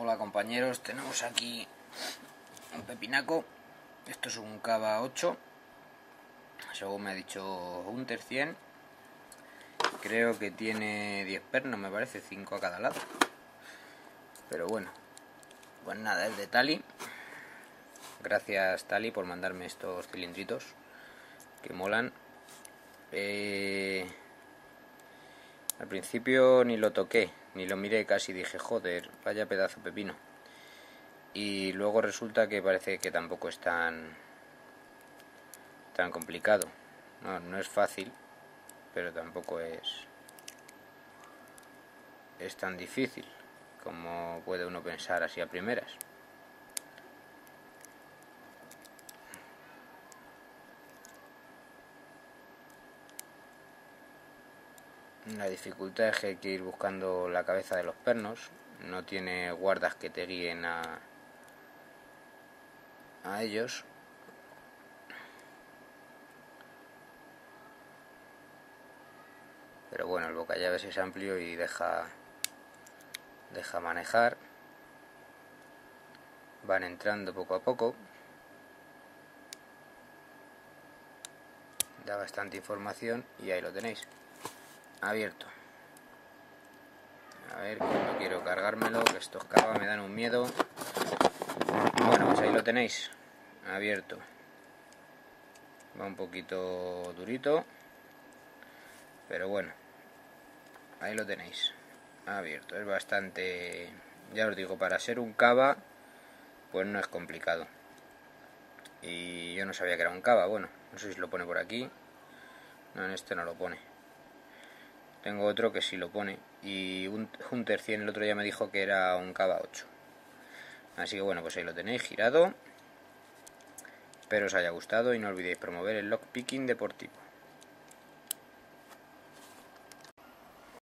Hola compañeros, tenemos aquí un pepinaco. Esto es un cava 8, según me ha dicho Hunter 100. Creo que tiene 10 pernos, me parece, 5 a cada lado. Pero bueno, pues nada, es de Tali. Gracias Tali por mandarme estos cilindritos que molan. Al principio ni lo toqué, ni lo miré casi, dije, joder, vaya pedazo de pepino. Y luego resulta que parece que tampoco es tan complicado. No es fácil, pero tampoco es tan difícil como puede uno pensar así a primeras. La dificultad es que hay que ir buscando la cabeza de los pernos. No tiene guardas que te guíen a ellos. Pero bueno, el bocallaves es amplio y deja manejar. Van entrando poco a poco. Da bastante información y ahí lo tenéis. Abierto. A ver, que no quiero cargármelo, que estos cava me dan un miedo. Bueno, pues ahí lo tenéis. Abierto. Va un poquito durito, pero bueno, ahí lo tenéis. Abierto. Es bastante, ya os digo, para ser un cava, pues no es complicado. Y yo no sabía que era un cava. Bueno, no sé si lo pone por aquí. No, en este no lo pone. Tengo otro que sí lo pone. Y un Hunter 100 el otro día me dijo que era un cava 8. Así que bueno, pues ahí lo tenéis, girado. Espero os haya gustado y no olvidéis promover el lockpicking deportivo.